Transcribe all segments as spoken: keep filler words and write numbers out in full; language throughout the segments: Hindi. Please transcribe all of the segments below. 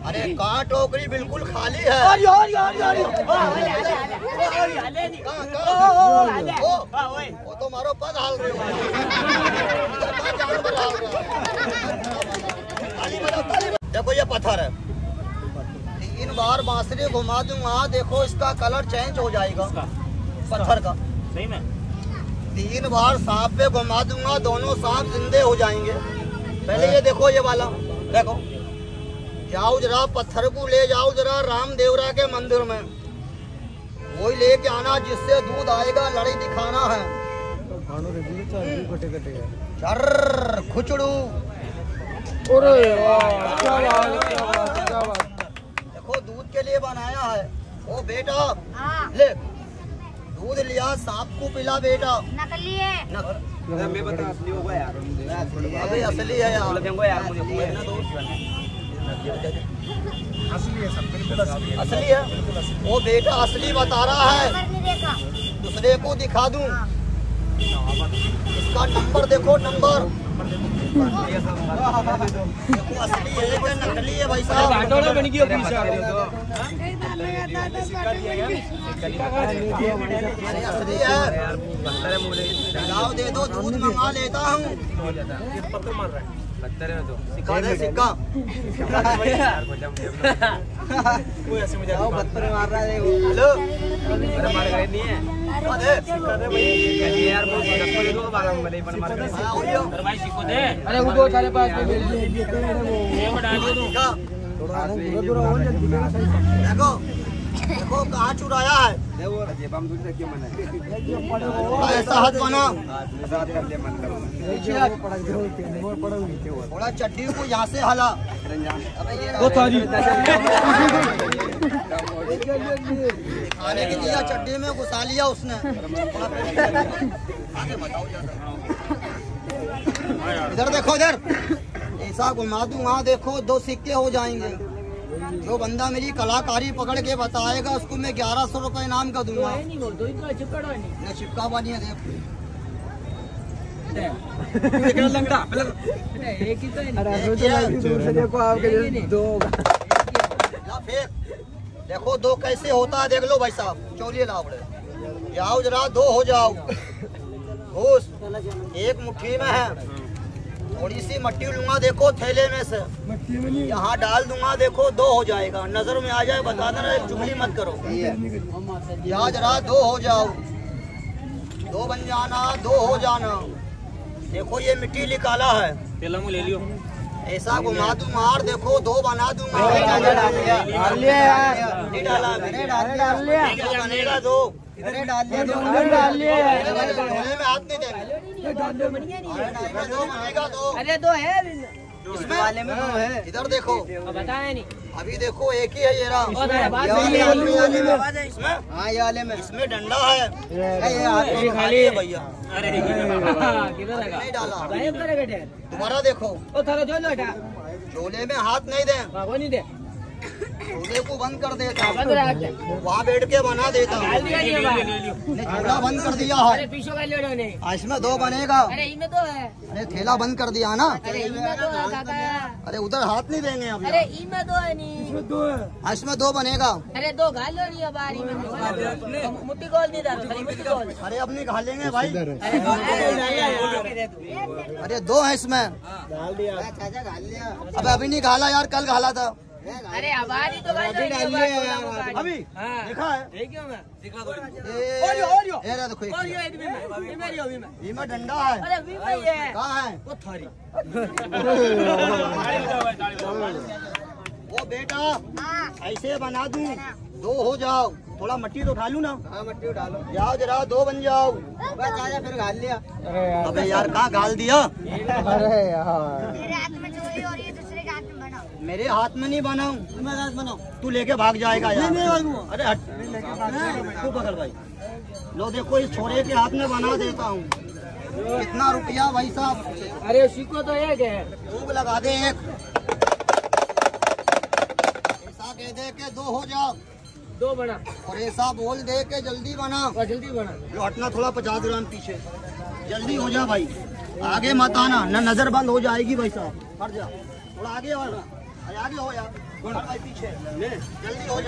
अरे कहाँ टोकरी बिल्कुल खाली है। और यार यार यार वो तो मारो पद हाल रहे हो। देखो ये पत्थर है, तीन बार बांसुरी घुमा दूंगा, देखो इसका कलर चेंज हो जाएगा पत्थर का। सही में तीन बार सांप पे घुमा दूंगा, दोनों सांप जिंदे हो जाएंगे। पहले ये देखो ये वाला, देखो जाओ जरा पत्थर को ले जाओ जरा रामदेवरा के मंदिर में, वही लेके आना जिससे दूध आएगा, लड़ाई दिखाना है। चर खुचड़ू देखो दूध के लिए बनाया है। ओ बेटा ले दूध लिया, सांप को पिला बेटा। नकली है। नक... मैं बता असली होगा यार। अबे असली है यार। असली है, असली है। वो बेटा असली बता रहा है, दूसरे को दिखा दूं। इसका नंबर देखो, नंबर देखो असली है कि नकली है भाई साहब। असली है, लाओ दे दो, दूध मंगा लेता हूँ। सिक्का दे सिक्का। बत्तर मार रहा है। हेलो नहीं है अरे वो दो सारे पास में देखो देखो कहाँ चुराया है। ऐसा हाथ बना, थोड़ा चड्डी को यहाँ से हला। खाने की दिया चड्डी में घुसा लिया उसने। इधर देखो, इधर ऐसा घुमा दूं, वहाँ देखो दो सिक्के हो जाएंगे। जो बंदा मेरी कलाकारी पकड़ के बताएगा उसको मैं ग्यारह सौ रुपए इनाम का दूंगा। न चिपका पानी है देखो दो कैसे होता है, देख लो भाई साहब। चौलिए लावड़े जाओ जरा, दो हो जाओ। घूस एक मुट्ठी में है, थोड़ी सी मट्टी लूंगा देखो थैले में से, यहाँ डाल दूंगा, देखो दो हो जाएगा। नजर में आ जाए बता देना, चुगली मत करो। यहाँ जरा दो हो जाओ, दो बन जाना, दो हो जाना। देखो ये मिट्टी निकाला है, ले लियो। ऐसा घुमा दूंगा और देखो दो बना दूंगा। नहीं डाला बनेगा दो। डाल लिया में हाथ नहीं देंगे। दो बनेगा दो। अरे दो है इसमें वाले में दो है। इधर देखो बताया नहीं, अभी देखो एक ही है ये रहा। इसमें हाँ ये वाले में, इसमें डंडा है, ये खाली है भैया। नहीं डाला, दोबारा देखो। झोले में हाथ नहीं दे, झोले को बंद कर देता, वहाँ बैठ के बना देता। झोला बंद कर दिया है, इसमें दो बनेगा। अरे इनमें दो है। अरे थैला बंद कर दिया ना। अरे इनमें दो है काका। अरे उधर हाथ नहीं देंगे अभी। अरे इनमें दो है नहीं, इसमें दो बनेगा। अरे दो घाल लो नहीं बारी में, मुट्ठी गोल नहीं डालो, खाली मुट्ठी गोल। अरे अब नहीं घालेंगे भाई। अरे दो है इसमें, डाल दिया। अब अभी नहीं घाला यार, कल घाला था। अरे हमारी तो अभी देखा है, ये देखो डंडा है। कहाँ है वो थारी? वो बेटा ऐसे बना दूं, दो हो जाओ। थोड़ा मट्टी तो उठा लूं ना। हाँ मट्टी उठा लो, जाओ जरा दो बन जाओ। बस फिर घाल लिया। अबे यार कहाँ घाल दिया? अरे यार मेरे हाथ में नहीं बनाऊं, मेरे हाथ बनाऊं, तू लेके भाग जाएगा यार। अरे हट, तू पकड़ भाई। लो देखो इस छोरे के हाथ में बना देता हूँ। कितना रुपया भाई साहब? अरे सिक्को तो एक है, भूख लगा दे एक। ऐसा कह दे के दो हो जाओ, दो बना। और ऐसा बोल दे के जल्दी बना, जल्दी बना। लो हटना थोड़ा पचास ग्राम पीछे, जल्दी हो जा भाई। आगे मत आना, न नजर बंद हो जाएगी भाई साहब। हट जा थोड़ा आगे, और आगे हो यार। पीछे जल्दी हो जा।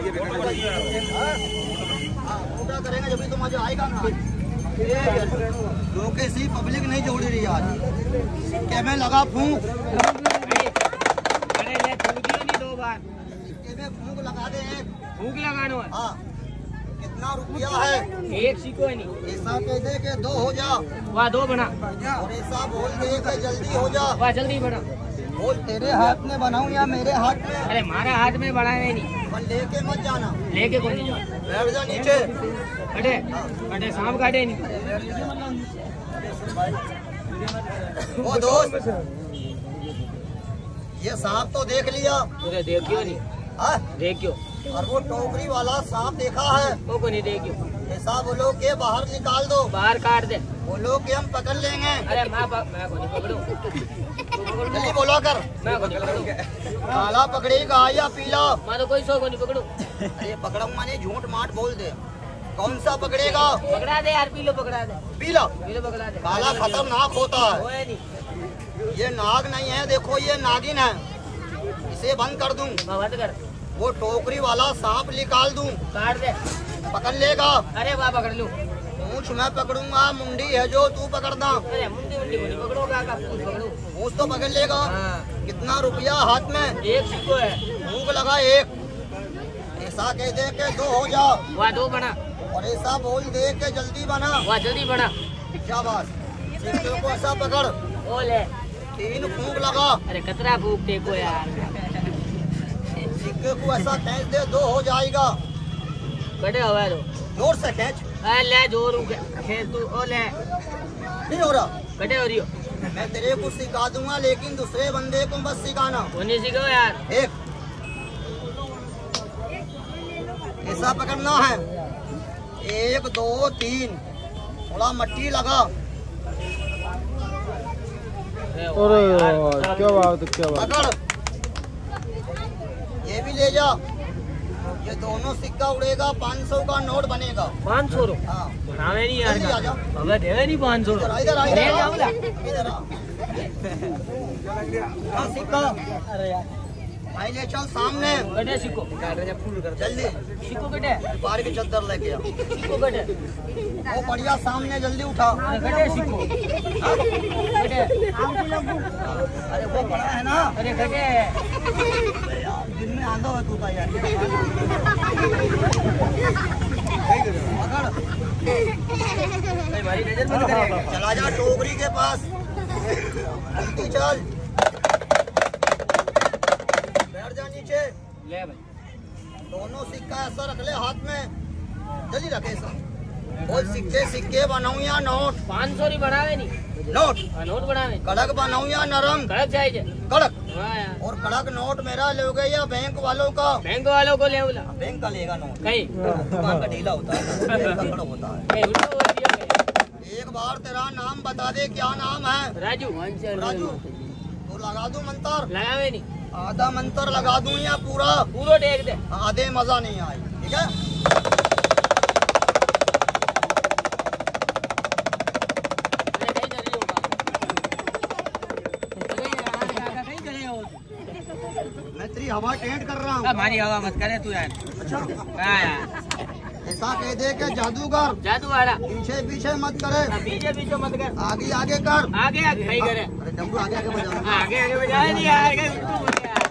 पूरा करेंगे जब भी तो मजा आएगा ना। लोग सी पब्लिक नहीं जोड़ी रही आज। सिक्के में लगा फूंक, अरे ले फूंक दियो नहीं दो बार। सिक्के में फूंक लगा दे एक। फूंक लगानो है। हाँ कितना रुपया है? एक सिक्को है नहीं। ऐसा कह दे के दो हो जा। वाह दो बना। और ऐसा बोल दे के जल्दी हो जा। वाह जल्दी बना। बोल तेरे हाथ में बनाऊं या मेरे हाथ में? अरे मारा हाथ में बनाए नहीं। पर लेके मत जाना। लेके कौन नहीं जाओ। बैठ जा नीचे। कटे कटे सांप काटे नहीं। ओ दोस्त ये सांप तो देख लिया। अरे देखियो नहीं। हाँ? देखियो। और वो टोकरी वाला सांप देखा है? वो को नहीं देखियो। ऐसा बोलो के बाहर निकाल दो। बाहर काट दे। बोलो के हम पकड़ लेंगे। अरे मैं मैं को नहीं पकड़ूं। जल्दी बोला कर। मैं को नहीं पकड़ूं। काला पकड़ेगा या पीला? मैं तो कोई सो को नहीं पकड़ूं। अरे पकड़ूंगा नहीं, झूठ माट बोल दे। कौन सा पकड़ेगा? पकड़ा दे यार, पीलो पकड़ा दे। पीला? पीलो पकड़ा दे। काला खतरनाक होता वो है। है नहीं। ये नाग नहीं है, देखो ये नागिन है। इसे बंद कर दूं? मैं बंद कर। वो टोकरी वाला सांप निकाल दूं? काट दे। पकड़ लेगा? अरे वाह पकड़ लूं। पूंछ मैं पकड़ूंगा, मुंडी है जो तू पकड़ना। अरे मुंडी मुंडी को नहीं पकड़ूंगा, का पूंछ पकड़ूं। पूंछ तो पकड़ लेगा। हाँ। कितना रुपया हाथ में? एक सिक्को है। भूख लगा एक। ऐसा कह दे के दो हो जा। वाह दो बना। और ऐसा बोल दे के जल्दी बना। वाह जल्दी बना। शाबाश। सिक्के को ऐसा पकड़। ओ ले। तीन फूंक लगा। अरे कतरा फूक देखो यार। सिक्के को ऐसा खींच दे, दो हो जाएगा। कटे हवा दो। जोर से खींच। अरे ले जोर खेल तू। ओ ले। नहीं हो रहा। कटे हो रही हो। मैं तेरे को सिखा दूंगा, लेकिन दूसरे बंदे को बस सिखाना। वो नहीं सीखो यार। एक ऐसा पकड़ना है। एक दो तीन। थोड़ा मट्टी लगा। अरे क्या बात क्या बात। पकड़। ये भी ले जा। ये दोनों सिक्का उड़ेगा, पाँच सौ का नोट बनेगा। पाँच सौ रुपये। हाँ हमें नहीं यार। जल्दी आ जा। हमें देवे नहीं पाँच सौ इधर आ, इधर आ, ले इधर आ। जाऊंगा। इधर आ। हाँ, सिक्का। अरे यार भाई ले चल सामने। कटे सिक्को। जल्दी सिक्को कटे। बाहर की चद्दर लेके आ। सिक्को कटे। वो बढ़िया सामने जल्दी उठा। अरे कटे सिक्को। कटे। अरे वो बड़ा है ना। अरे कटे। दिन में आंधा है तू यार। पकड़। हमारी नजर बंद करेगा। चला जा टोकरी के पास। जल्दी चल। बैठ जा नीचे। ले भाई। दोनों सिक्का ऐसा रख ले हाथ में। जल्दी रखे ऐसा। और सिक्के सिक्के बनाऊं या नोट? पाँच सौ नहीं बनावे नहीं। नोट। हाँ, नोट बनावे। कड़क बनाऊं या नरम? कड़क चाहिए। कड़क। हाँ यार। और कड़क नोट मेरा लोगे या बैंक वालों का? बैंक वालों को ले उला। बैंक का लेगा नोट। कहीं दुकान का ढीला होता है, बैंक का कड़क होता है। कहीं उल्टा बोल दिया कहीं। एक बार तेरा नाम बता दे, क्या नाम है? राजू। राजू। तो लगा दूं मंत्र? लगावे नहीं। आधा मंत्र लगा दूं या पूरा? पूरा टेक दे। आधे मजा नहीं आए, ठीक है? अरे कहीं चले जाओ बाबा। कहीं चले जाओ। मैं तेरी हवा टेंट कर रहा हूँ। हमारी हवा मत करे तू यार। अच्छा हाँ यार। ऐसा कह दे के जादूगर जादू वाला। पीछे पीछे मत करे, पीछे पीछे मत कर। आगे आगे कर। आगे आगे सही करे। अरे डमरू आगे आगे बजा। आगे आगे बजाए नहीं यार। कहीं उल्टू बोल यार।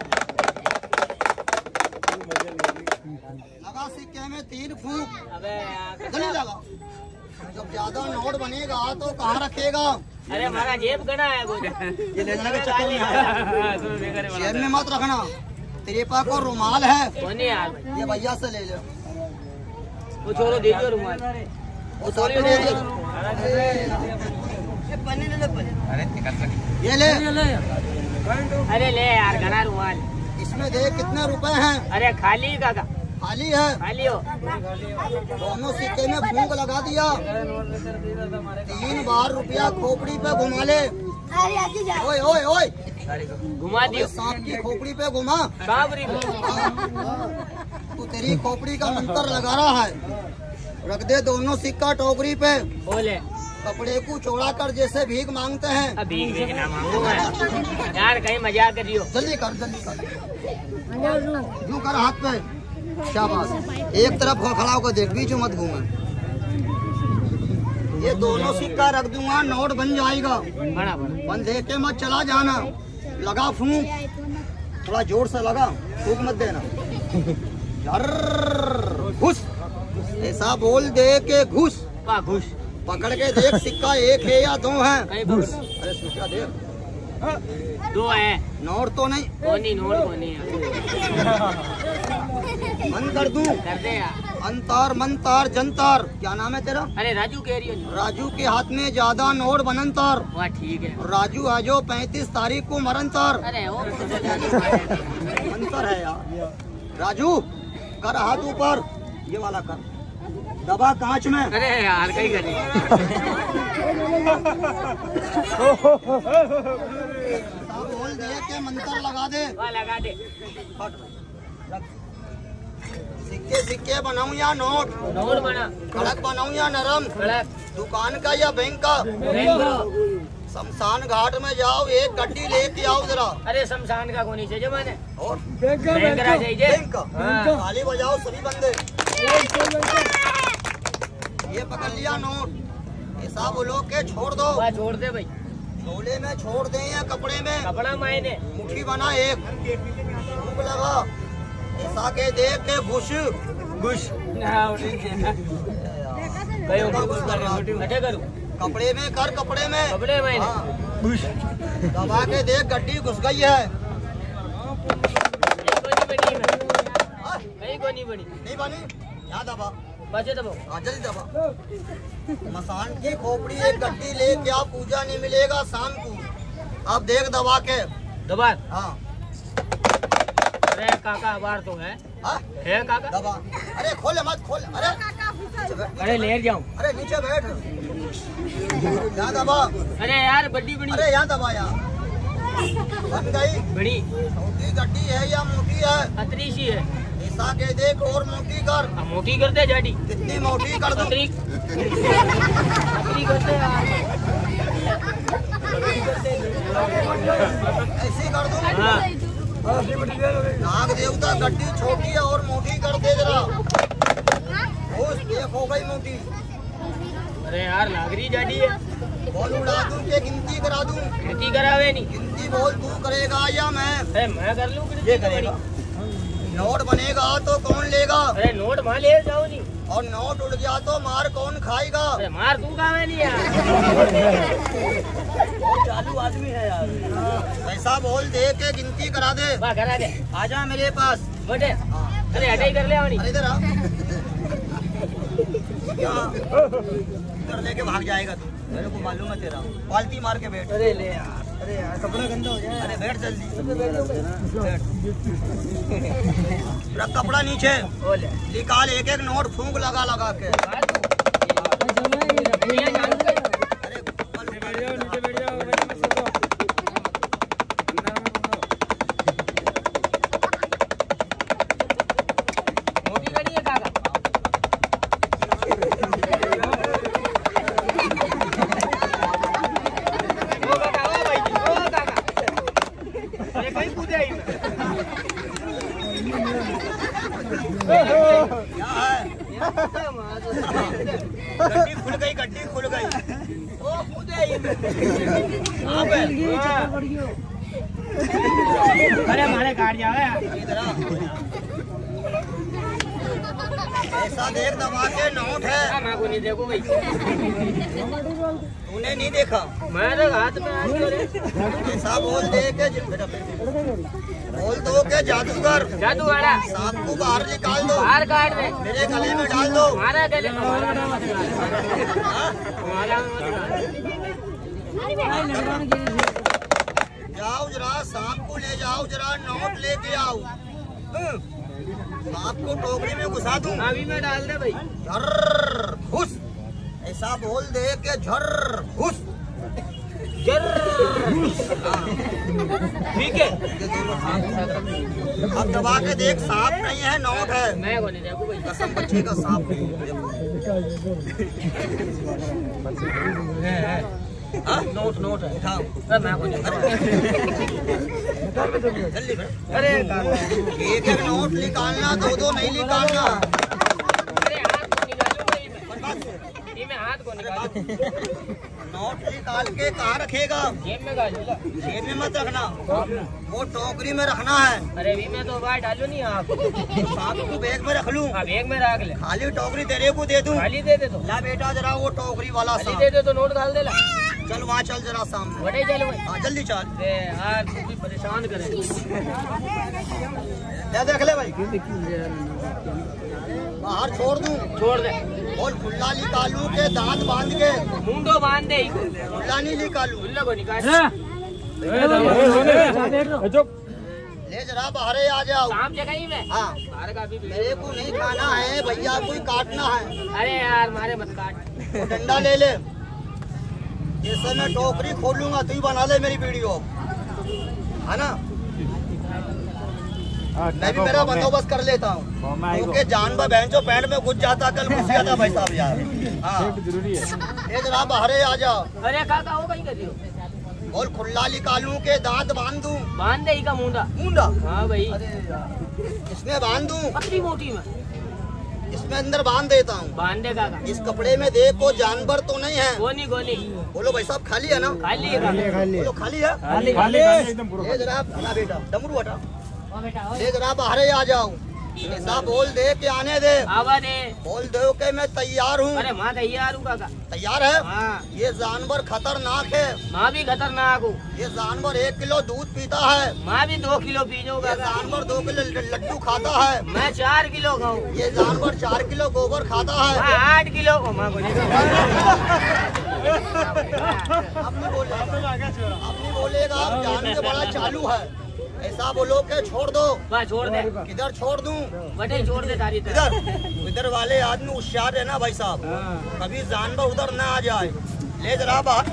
लगा सिक्के में तीन फूंक। अबे यार। जल्दी लगा। जब ज्यादा नोट बनेगा तो कहाँ रखेगा? अरे हमारा जेब गना है कुछ। ये ले जाने के चक्कर में आया। जेब में मत रखना। तेरे पास को रुमाल है? कौन यार? ये भैया से ले लो। वो छोड़ो दे दियो रुमाल। वो सॉरी दे दे। ये ले। अरे ले यार घना रुमाल। इसमें देख कितने रुपए हैं। अरे खाली काका। खाली है। खाली हो। दोनों सिक्के में फूंक लगा दिया। तीन बार रुपया खोपड़ी पे घुमा ले। ओए ओए ओए घुमा दियो। सांप की खोपड़ी पे घुमा। बाबरी को। तू तेरी खोपड़ी का मंत्र लगा रहा है। रख दे दोनों सिक्का टोकरी पे। बोले। कपड़े को चौड़ा कर जैसे भीख मांगते हैं। अब भीख भीख ना मांगू मैं यार, कहीं मजाक कर रही हो। जल्दी कर जल्दी कर यूं कर हाथ पे। शाबाश, एक तरफ हो खड़ा होकर देख, बीच में मत घूमे। ये दोनों सिक्का रख दूंगा, नोट बन जाएगा। बड़ा बड़ा बन देख के मत चला जाना। लगा फूंक, थोड़ा जोर से लगा, फूंक मत देना। घुस, ऐसा बोल दे के घुस। का घुस पकड़ के देख सिक्का एक है या दो है। कहीं पकड़। अरे सिक्का देख, दो है। नोट तो नहीं। कोनी नोट कोनी है। बंद कर दूं? कर दे यार। अंतर मंतर जंतर, क्या नाम है तेरा? अरे राजू कह रही हो। राजू के हाथ में ज्यादा नोट बनंतर। वाह ठीक है। राजू आजो पैंतीस तारीख को मरंतर। अरे वो अंतर है यार। राजू कर हाथ ऊपर, ये वाला कर, दबा कांच में। अरे यार कहीं करी। बोल दे के मंत्र लगा दे। वाह लगा दे। सिक्के सिक्के बनाऊं या नोट? नोट बना। कड़क बनाऊं या नरम? कड़क। दुकान का या बैंक का? शमशान घाट में जाओ, एक गड्डी लेके आओ जरा। अरे शमशान का कोनी चाहिए मैंने। और बैंक का चाहिए। बैंक का हाँ। ताली बजाओ सभी बंदे। ये पकड़ लिया नोट, ऐसा बोलो के छोड़ दो। वाह छोड़ दे भाई। झोले में छोड़ दे या कपड़े में? कपड़ा मायने। मुट्ठी बना एक, भूख लगा, ऐसा के देख के घुस घुस। करूँ कपड़े में कर, कपड़े में कपड़े में हाँ। दबा के देख, गड्डी घुस गई है। कहीं को नहीं बनी। नहीं बनी, यहाँ दबा, बचे दबो। हाँ जल्दी दबा। मसान की खोपड़ी एक गड्डी ले, क्या पूजा नहीं मिलेगा शाम को। अब देख दबा के। दबा। हाँ अरे काका बार तो है। हाँ? है काका। दबा, अरे खोले मत खोल। अरे अरे ले जाऊं। अरे नीचे बैठ, यहाँ दबा। अरे यार बड़ी बड़ी। अरे यहाँ दबा यार। बन गई। बड़ी छोटी गड्डी है या मोटी है? अतरी सी है। ऐसा के देख और मोटी कर। अब मोटी कर दे जाडी। कितनी मोटी कर दूं? अतरी अतरी कर दे यार। ऐसी कर दूं? हाँ। नाग देवता गड्डी छोटी है और मोटी कर दे जरा। उस एक हो गई मोटी। अरे यार लागरी जाडी है। बोल उड़ा दूं के गिनती करा दूं? गिनती करावे नहीं। गिनती बोल तू करेगा या मैं? अरे मैं कर लूँ। ये करेगा। नोट बनेगा तो कौन लेगा? अरे नोट वहाँ ले जाओ नहीं। और नोट उड़ गया तो मार कौन खाएगा? अरे मार तू खावे नहीं यार। चालू आदमी है यार। ऐसा बोल दे के गिनती करा दे। वाह करा दे। आजा मेरे पास। बटे। हाँ। अरे हटाई कर ले आवनी। अरे इधर आ। यहाँ इधर लेके भाग जाएगा तू, मेरे को मालूम है तेरा। पालती मार के बैठ। अरे ले यार। अरे यार कपड़ा गंदा हो जाए। अरे बैठ जल्दी, बैठ। रख कपड़ा नीचे, निकाल एक एक नोट, फूंक लगा लगा के। मोटी गाड़ी है काका। ओ काका, ओ भाई जी, ओ काका। अरे कहीं कूदे आई मैं। क्या है? गड्डी खुल गई, गड्डी खुल गई। ओ कूदे आई मैं। कहाँ पे? अरे हमारे काट जाओ यार। इधर आ। ऐसा देख दबा के नोट है। हाँ, मैं को नहीं देखो भाई। तूने नहीं देखा? मैं तो हाथ में आज करे। ऐसा बोल दे के बोल दो के जादूगर जादू वाला सांप को बाहर निकाल दो, बाहर काट दे। मेरे गले में डाल दो। हमारा गले में हमारा मत डाल। हमारा मत डाल। जाओ जरा सांप को ले जाओ, जरा नोट लेके आओ। सांप को टोकरी में घुसा दूं? अभी मैं डाल दे भाई। झर्र घुस। ऐसा बोल दे के झर्र घुस। ठीक है। अब दबा के देख, सांप नहीं है, नोट है। मैं को नहीं देखो भाई, कसम बच्चे का सांप हाँ नोट नोट है। उठाओ। अरे मैं को नहीं जल्दी कर। अरे एक एक नोट निकालना, दो दो नहीं निकालना। अरे हाथ को निकालो भाई, मैं ये मैं हाथ को निकालूं। नोट निकाल के कहाँ रखेगा? जेब में डालो। जेब में मत रखना, वो टोकरी में रखना है। अरे भी मैं तो बाहर डालू नहीं आप। सांप को बैग में रख लूं? हाँ बैग में रख ले। खाली टोकरी तेरे को दे दूं? खाली दे दे तो। ला बेटा जरा वो टोकरी वाला खाली सांप। दे दे तो नोट डाल दे ला। चल वहाँ चल जरा सामने। बड़े चलो भाई। हाँ जल्दी चल। अरे यार तू भी परेशान करे। ले देख ले भाई, बाहर छोड़ दूं? छोड़ दे। और खुला निकालू के दांत बांध के? मुंडो बांध दे। खुला नहीं निकालू। खुला को निकाल। ले जरा बाहर आ जाओ। सांप जगह ही में। हाँ बाहर का भी मेरे को नहीं खाना है भैया, कोई काटना है। अरे यार मारे मत काट। वो डंडा ले ले, जैसे मैं टोकरी खोलूंगा तू ही बना ले मेरी वीडियो, है ना? मैं भी मेरा बंदोबस्त कर लेता हूँ, क्योंकि जानवर बहनचों पैंट में घुस जाता, कल घुस गया था भाई साहब यार। हाँ ये जरा बाहर आ जाओ। अरे काका हो कहीं कर रही हो? बोल खुला निकालूं के दांत बांध दूं? बांध दे का मुंडा। मुंडा? हाँ भाई। अरे यार इसमें बांध दूं? पतली मोटी में इसमें अंदर बांध देता हूँ। बांध दे काका। इस कपड़े में देखो जानवर तो नहीं है? गोली गोली। बोलो भाई साहब खाली है ना? खाली है काका। बोलो खाली है? खाली खाली एकदम। ये जरा हटा बेटा, डमरू हटा। ओ बेटा ओ। ये जरा बाहर आ जाओ। ऐसा बोल दे कि आने दे। आवा दे। बोल दो कि मैं तैयार हूँ। अरे माँ तैयार हूँ काका। तैयार है? हाँ। ये जानवर खतरनाक है। माँ भी खतरनाक हूँ। ये जानवर एक किलो दूध पीता है। माँ भी दो किलो पी जाऊँ ये काका। जानवर दो किलो लड्डू खाता है। मैं चार किलो खाऊँ। ये जानवर चार किलो गोबर खाता है। मैं आठ किलो को माँ को नहीं। अपनी बोलेगा, अपनी बोलेगा, जान के बड़ा चालू है। ऐसा बोलो के छोड़ दो। बस छोड़ दे। किधर छोड़ दूं? बटे छोड़ दे तारी तरह। इधर इधर वाले आदमी होशियार है ना भाई साहब, कभी जानवर उधर ना आ जाए। ले जरा बाहर।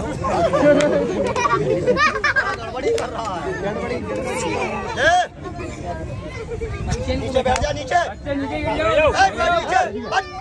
गड़बड़ी कर रहा है। ए, नीचे बैठ जा, नीचे ए, नीचे हट।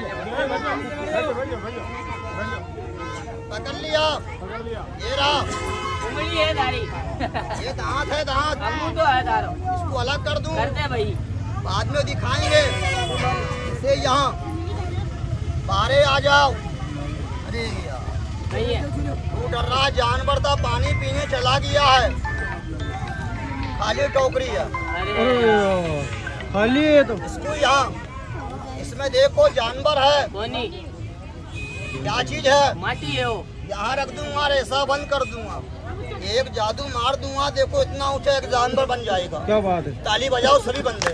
पकड़ लिया, ये रहा। उंगली है तारी। ये दांत है, दांत। अंगूर तो है तारो। इसको अलग कर दूं? कर दे भाई। बाद में दिखाएंगे। इसे यहाँ बाहर आ जाओ। अरे यार नहीं है। तू डर रहा, जानवर था पानी पीने चला गया है। खाली टोकरी है। अरे खाली है तो इसको यहाँ, इसमें देखो जानवर है। कोनी क्या चीज है? माटी है वो। यहाँ रख दूंगा और ऐसा बंद कर दूंगा, एक जादू मार दूंगा, देखो इतना ऊंचा एक जानवर बन जाएगा। क्या बात है? ताली बजाओ सभी बंदे।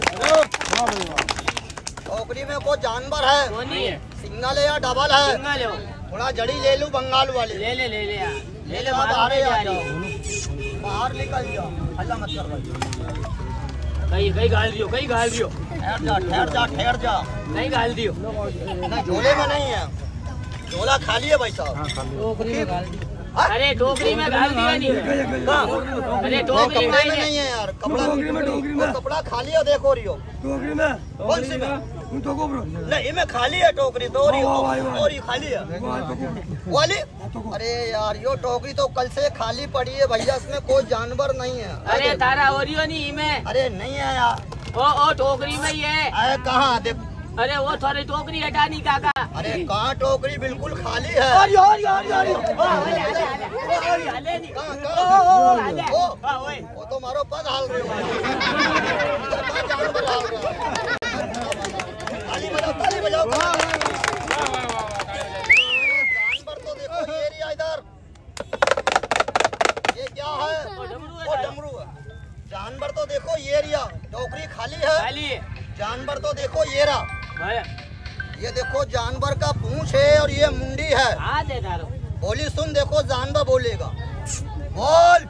टोकरी में कोई जानवर है? कोनी है। सिंगल है या डबल है? सिंगल है वो। थोड़ा जड़ी ले लूं बंगाल वाले? ले ले ले ले यार। ले ले बाहर बाहर आ जा जाओ, रही है। बाहर निकल जाओ, हल्ला मत कर भाई। कहीं कहीं गाल दियो, कहीं गाल दियो। ठहर जा, ठहर जा, ठहर जा। नहीं गाल दियो। नहीं झोले में नहीं है, झोला खाली है भाई साहब। टोकरी में गाल दियो। अरे टोकरी में गाल दिया नहीं। अरे टोकरी कपड़े में में नहीं है यार, कपड़ा वो कपड़ा खाली है, देखो रियो। टोकरी में कौन सी में? नहीं में खाली है टोकरी तो, और ये और ये खाली है वाली। अरे यार यो टोकरी तो कल से खाली पड़ी है भैया, इसमें कोई जानवर नहीं है। अरे तारा ओरियो नहीं में। अरे नहीं है यार। ओ ओ टोकरी में ही है। अरे कहाँ देख? अरे वो थोड़ी टोकरी हटानी काका। अरे कहाँ टोकरी बिल्कुल खाली है। और यार यार यार हले नहीं। कहाँ ओ ओ हले। ओ, हां ओए वो तो मारो पग हाल रहे हो। इधर कहाँ जानवर हाल रहा है? ताली बजाओ, ताली बजाओ। जानवर तो देखो ये एरिया इधर, ये क्या है? ओ डमरू वो है। डमरू है। जानवर तो देखो ये एरिया, टोकरी खाली है। खाली है। जानवर तो देखो ये रहा, भाई ये देखो जानवर का पूंछ है और ये मुंडी है। आ दे तारो। बोली सुन, देखो जानवर बोलेगा, बोल।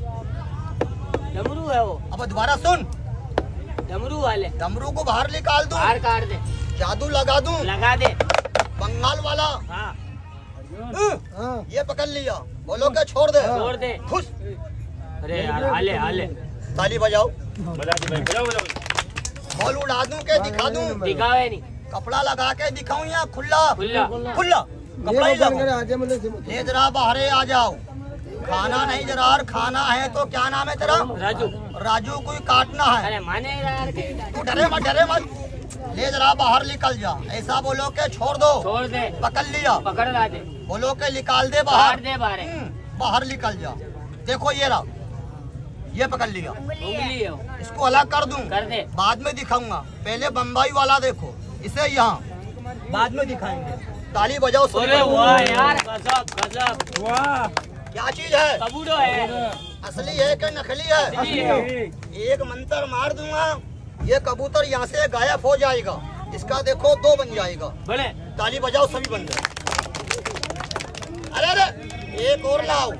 डमरू है वो। अब दोबारा सुन। डमरू वाले। डमरू को बाहर निकाल दूं? बाहर काट दे। जादू लगा दूं? लगा दे। बंगाल वाला। हाँ ये पकड़ लिया, बोलो के छोड़ दे छोड़ दे। खुश। अरे यार हाले हाले ताली बजाओ। बजा दी भाई बजाओ बजाओ। बॉल उड़ा दूं के दिखा दूं? दिखावे नहीं। कपड़ा लगा के दिखाऊं या खुला? खुला खुला कपड़ा ही लगाओ। ले जरा बाहर आ जाओ। खाना नहीं जरा, खाना है तो क्या नाम है तेरा? राजू। राजू कोई काटना है। अरे माने यार तू डरे मत, डरे मत। ले जरा बाहर निकल जा। ऐसा बोलो के छोड़ दो। छोड़ दे। पकड़ लिया। पकड़ ला दे। बोलो के निकाल दे बाहर। काट दे बाहर। बाहर निकल जा। देखो ये रहा, ये पकड़ लिया। उंगली है वो। इसको अलग कर दूं? कर दे। बाद में दिखाऊंगा। पहले बम्बई वाला देखो, इसे यहाँ बाद में दिखाएंगे। ताली बजाओ। अरे वाह यार गजब गजब। वाह क्या चीज है? कबूतर है। असली है कि नकली है? असली है। एक मंत्र मार दूंगा, ये कबूतर यहाँ से गायब हो जाएगा। इसका देखो दो बन जाएगा। बोले ताली बजाओ, सभी बन गए। अरे अरे एक और लाओ।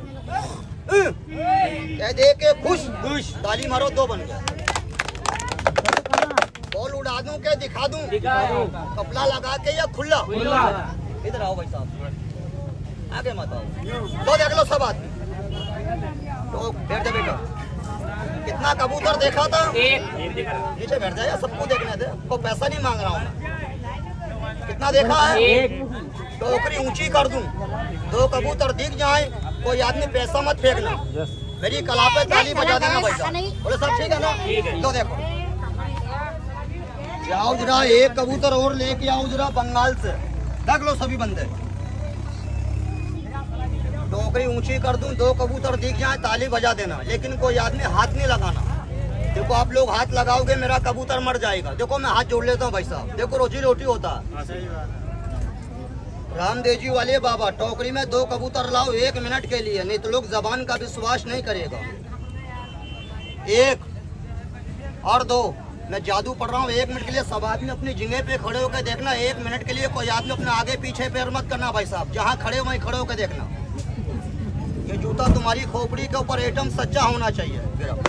कह दे के खुश खुश। ताली मारो, दो बन गए। बॉल उड़ा दूं के दिखा दूं? दिखा दो। कपड़ा लगा के या खुला? खुला। इधर आओ भाई साहब, आगे मत आओ। तो देख लो सब आदमी। तो बैठ जा बेटा। कितना कबूतर देखा था? एक। नीचे बैठ जाए, सबको देखने दे। को पैसा नहीं मांग रहा हूँ मैं। कितना देखा है? एक। टोकरी ऊंची कर दूं, दो कबूतर दिख जाए, कोई आदमी पैसा मत फेंकना। मेरी कला पे ताली बजा देना भाई साहब। बोले सब ठीक है ना? ठीक है। तो देखो जाओ जरा, एक कबूतर और लेके आओ जरा बंगाल से। देख लो सभी बंदे। टोकरी ऊंची कर दूं, दो कबूतर दिख जाए, ताली बजा देना। लेकिन कोई आदमी हाथ नहीं लगाना। देखो आप लोग हाथ लगाओगे मेरा कबूतर मर जाएगा। देखो मैं हाथ जोड़ लेता हूँ भाई साहब। देखो रोजी रोटी होता है। रामदेव जी वाले बाबा, टोकरी में दो कबूतर लाओ एक मिनट के लिए, नहीं तो लोग जबान का विश्वास नहीं करेगा। एक और दो। मैं जादू पढ़ रहा हूँ। एक मिनट के लिए सब आदमी अपनी जगह पे खड़े होकर देखना। एक मिनट के लिए कोई आदमी अपने आगे पीछे पैर मत करना भाई साहब। जहाँ खड़े वहीं खड़े होकर देखना। ये जूता तुम्हारी खोपड़ी के ऊपर एकदम सच्चा होना चाहिए।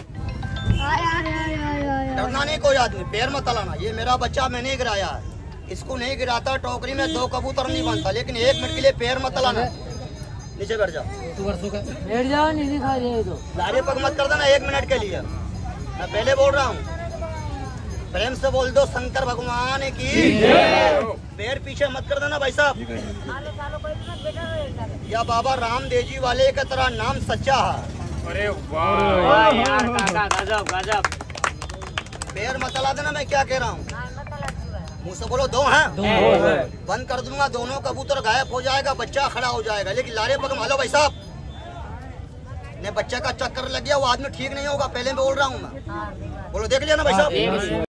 डरना नहीं कोई आदमी, पैर मत चलाना। ये मेरा बच्चा मैंने गिराया है, इसको नहीं गिराता। टोकरी में दो कबूतर नहीं बनता। लेकिन एक मिनट के लिए पैर मत चलाना। नीचे बैठ जाओ। बैठ जाओ, नहीं दिखा दे तो लारे पग मत कर देना एक मिनट के लिए। मैं पहले बोल रहा हूँ, प्रेम से बोल दो शंकर भगवान की। पैर पीछे मत कर देना भाई साहब। या बाबा रामदेव जी वाले का तरह नाम सच्चा है। अरे वाह यार काका गजब गजब। पैर मत चला देना। मैं क्या कह रहा हूँ, मुँह से बोलो दो हैं। बंद कर दूंगा, दोनों कबूतर गायब हो जाएगा, बच्चा खड़ा हो जाएगा। लेकिन लारे पग मालो भाई साहब, ने बच्चे का चक्कर लग गया, वो आदमी ठीक नहीं होगा। पहले बोल रहा हूँ मैं। बोलो देख लिया ना भाई साहब।